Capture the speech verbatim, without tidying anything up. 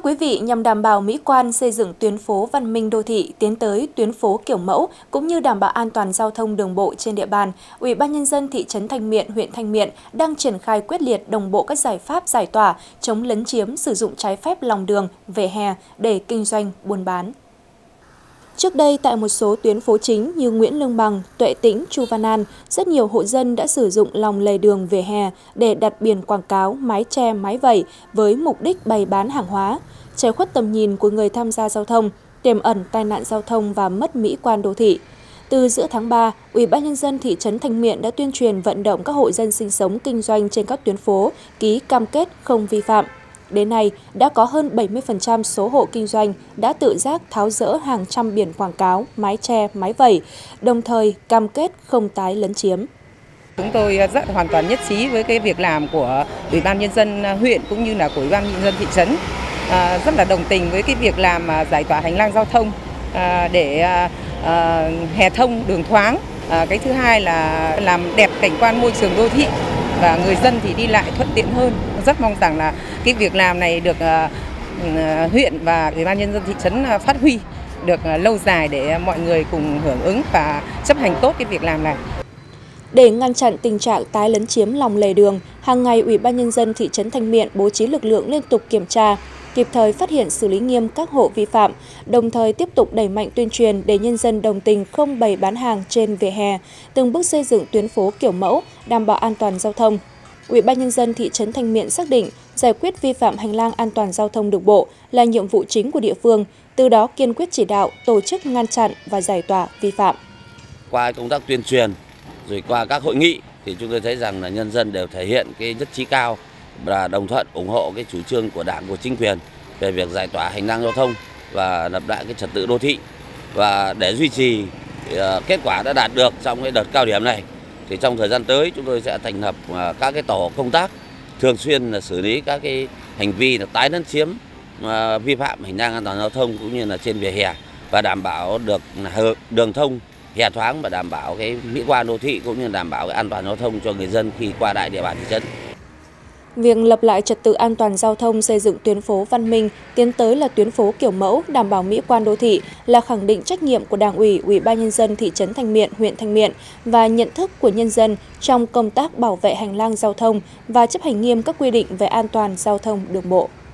quý vị, nhằm đảm bảo mỹ quan xây dựng tuyến phố văn minh đô thị tiến tới tuyến phố kiểu mẫu cũng như đảm bảo an toàn giao thông đường bộ trên địa bàn, Ủy ban nhân dân thị trấn Thanh Miện, huyện Thanh Miện đang triển khai quyết liệt đồng bộ các giải pháp giải tỏa, chống lấn chiếm sử dụng trái phép lòng đường, vỉa hè để kinh doanh, buôn bán. Trước đây, tại một số tuyến phố chính như Nguyễn Lương Bằng, Tuệ Tĩnh, Chu Văn An, rất nhiều hộ dân đã sử dụng lòng lề đường vỉa hè để đặt biển quảng cáo, mái che, mái vẩy với mục đích bày bán hàng hóa, che khuất tầm nhìn của người tham gia giao thông, tiềm ẩn tai nạn giao thông và mất mỹ quan đô thị. Từ giữa tháng ba, Ủy ban nhân dân thị trấn Thanh Miện đã tuyên truyền vận động các hộ dân sinh sống kinh doanh trên các tuyến phố ký cam kết không vi phạm. Đến nay, đã có hơn bảy mươi phần trăm số hộ kinh doanh đã tự giác tháo dỡ hàng trăm biển quảng cáo, mái che, mái vẩy, đồng thời cam kết không tái lấn chiếm. Chúng tôi rất hoàn toàn nhất trí với cái việc làm của Ủy ban nhân dân huyện cũng như là của Ủy ban nhân dân thị trấn. À, rất là đồng tình với cái việc làm giải tỏa hành lang giao thông à, để à, hè thông đường thoáng. À, cái thứ hai là làm đẹp cảnh quan môi trường đô thị và người dân thì đi lại thuận tiện hơn. Rất mong rằng là cái việc làm này được uh, huyện và Ủy ban nhân dân thị trấn uh, phát huy được uh, lâu dài để mọi người cùng hưởng ứng và chấp hành tốt cái việc làm này. Để ngăn chặn tình trạng tái lấn chiếm lòng lề đường, hàng ngày Ủy ban nhân dân thị trấn Thanh Miện bố trí lực lượng liên tục kiểm tra, kịp thời phát hiện xử lý nghiêm các hộ vi phạm, đồng thời tiếp tục đẩy mạnh tuyên truyền để nhân dân đồng tình không bày bán hàng trên vỉa hè, từng bước xây dựng tuyến phố kiểu mẫu, đảm bảo an toàn giao thông. Ủy ban nhân dân thị trấn Thanh Miện xác định giải quyết vi phạm hành lang an toàn giao thông đường bộ là nhiệm vụ chính của địa phương, từ đó kiên quyết chỉ đạo, tổ chức ngăn chặn và giải tỏa vi phạm. Qua công tác tuyên truyền, rồi qua các hội nghị thì chúng tôi thấy rằng là nhân dân đều thể hiện cái nhất trí cao và đồng thuận ủng hộ cái chủ trương của Đảng, của chính quyền về việc giải tỏa hành lang giao thông và lập lại cái trật tự đô thị. Và để duy trì kết quả đã đạt được trong cái đợt cao điểm này, thì trong thời gian tới chúng tôi sẽ thành lập các cái tổ công tác thường xuyên là xử lý các cái hành vi là tái lấn chiếm, vi phạm hành lang an toàn giao thông cũng như là trên vỉa hè và đảm bảo được đường thông hè thoáng và đảm bảo cái mỹ quan đô thị cũng như đảm bảo cái an toàn giao thông cho người dân khi qua đại địa bàn thị trấn. Việc lập lại trật tự an toàn giao thông, xây dựng tuyến phố văn minh, tiến tới là tuyến phố kiểu mẫu, đảm bảo mỹ quan đô thị là khẳng định trách nhiệm của Đảng ủy, Ủy ban nhân dân thị trấn Thanh Miện, huyện Thanh Miện và nhận thức của nhân dân trong công tác bảo vệ hành lang giao thông và chấp hành nghiêm các quy định về an toàn giao thông đường bộ.